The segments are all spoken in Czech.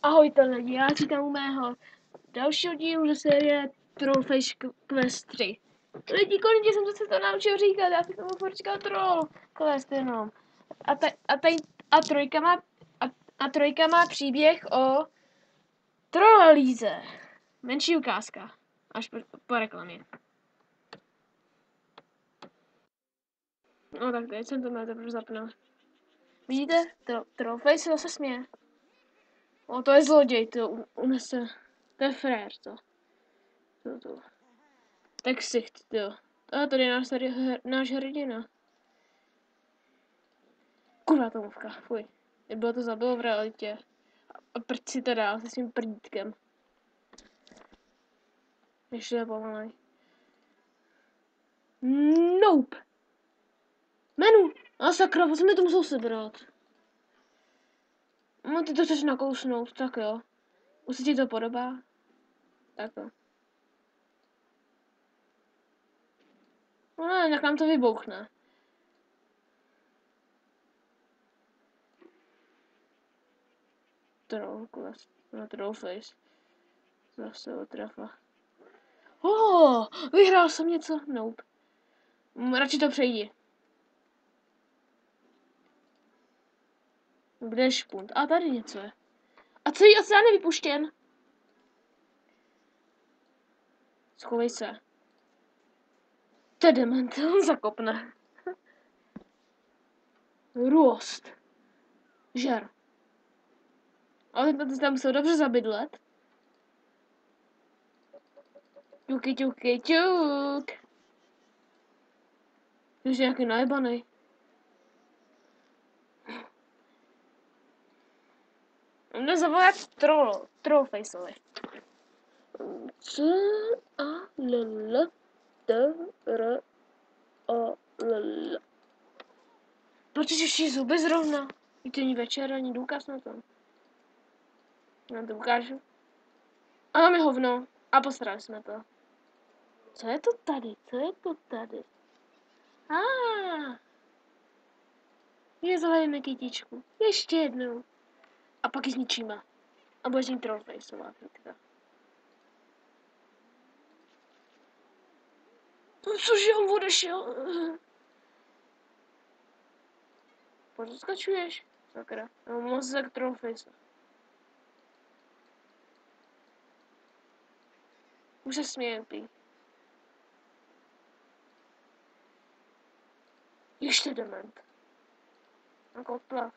Ahojte lidi, já vítám u mého dalšího dílu ze série Trollface Quest 3. Lidi, konečně jsem se to naučil říkat, já si tomu furt říkal Troll Quest jenom. A trojka má příběh o Trollolíze. Menší ukázka, až po reklamě. No tak teď jsem to měl teprve zapnout. Vidíte? Trollface se zase směje. O, to je zloděj, to unese. To je frér, to. Tak sicht, jo. A tady je náš hrdina. Kurva tomovka, fuj. Bylo to zabilo v realitě. A prd si to dál se svým prdítkem. Ještě je pomalej. Nope. Menu. A sakra, co mi to musel sebrat? No ty to chceš nakousnout, tak jo. Už se ti to podobá? Tak jo. No ne, jak nám to vybouchne. Trollface. Zase otrafa. Vyhrál jsem něco? Nope. Radši to přejdi. Kde je špunt? A tady něco je. A celý oceán je vypuštěn. Schovej se. To je dement, on zakopne. Růst. Žer. Ale ty tam musel dobře zabydlet. Ťuk. Jsi nějaký najebanej. Nezavolat Trollfaceovi. Proč ještě zuby zrovna? I to není večer, ani důkaz na tom. Já to ukážu. A máme hovno. A posrali jsme to. Co je to tady? Je zalejeme kytičku. Ještě jednou. A pak ji zničíme. A bude z ní Trollfaceová kytka. Cože, on odešel? Proč skačuješ? Sakra. No, mozek Trollface. Už se směje prý. Ještě dement. Jako odplav.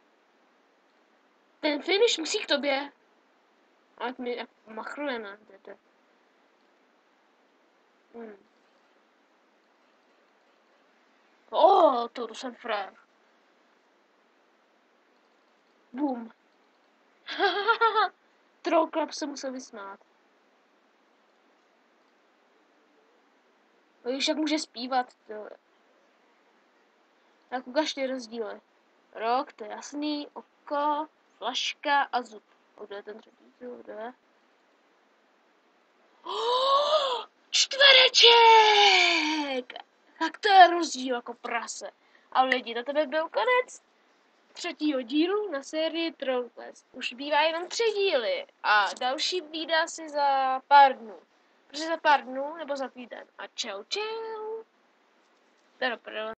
Ten finish musí k tobě. Ať mi machrujeme. To jsem frér. Boom. Troll Club se musel vysmát. Víš, jak může zpívat, tyhle. Tak ukaž ty rozdíly. Rok, to je jasný, oko, flaška a zub. Kde je ten třetí zub, kde? Čtvereček! Tak to je rozdíl jako prase. A lidi, na tebe byl konec třetího dílu na sérii Troll Quest. Už bývá jenom 3 díly a další vyjde asi za pár dnů. Protože za pár dnů nebo za týden. A čau.